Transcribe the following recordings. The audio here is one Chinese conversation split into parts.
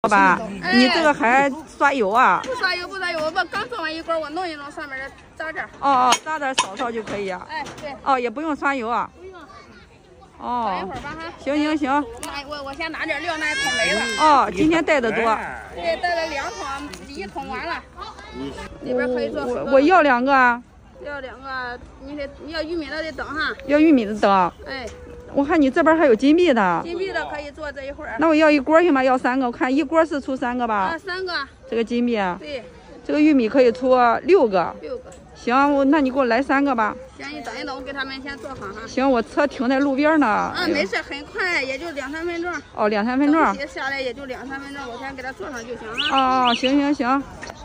好吧，你这个还刷油啊？ 不刷油，不刷油，我刚做完一锅，我弄一弄，上面炸点。 哦，炸点扫扫就可以啊。 哎，对。 哦，也不用刷油啊。 不用。 哦。 等一会儿吧哈。 行。 那我先拿点料，那桶没了。 哦，今天带的多。 对，带了2桶，1桶完了。里边可以做。 我要2个啊。 要2个，你要玉米的得等哈。 要玉米的等。哎。我看你这边还有金币的， 金币的可以做这一会儿。 那我要一锅行吗？要3个，我看一锅是出3个吧？ 啊，3个。这个金币啊？ 对。 这个玉米可以出6个。 6个。 行，那你给我来3个吧。 行，你等一等，我给他们先做好哈。 行，我车停在路边呢。 啊，没事，很快，也就2、3分钟。 哦，2、3分钟。 下来也就2、3分钟，我先给它做上就行了。 哦，行。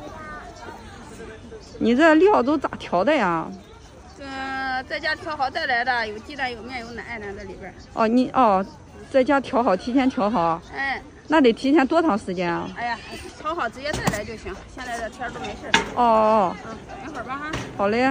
你这料都咋调的呀？ 在家调好带来的，有鸡蛋、有面、有奶在里边。 哦，在家调好，提前调好。 哎， 那得提前多长时间啊？ 哎呀，调好直接带来就行。现在这天都没事。 哦。 等会儿吧哈。 好嘞。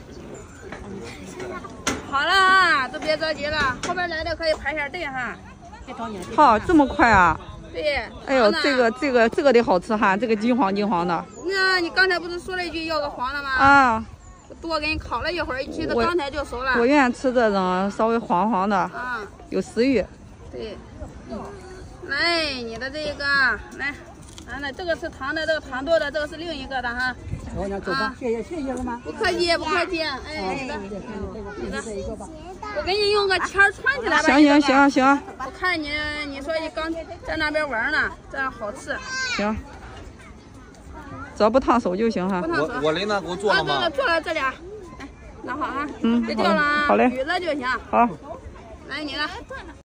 好了啊，都别着急了，后边来的可以排下队哈。 好，这么快啊？ 对。 哎呦，这个得好吃哈，这个金黄的。 那你刚才不是说了一句要个黄的吗？ 啊。 多给你烤了一会儿，其实刚才就熟了。 我愿意吃这种稍微黄的，啊，有食欲。 对，来你的这个，来，那这个是糖的，这个糖多的，这个是另一个的哈。 好，那走吧，谢谢了吗？ 不客气。哎，你的，我给你用个签穿起来吧。 行。 我看你说你刚在那边玩呢，这样好吃。 行。只要不烫手就行哈。 我雷呢？给我做了吗？ 做了这俩，哎，拿好啊。别掉了啊。 好嘞。 捋了就行。 好。 来你的。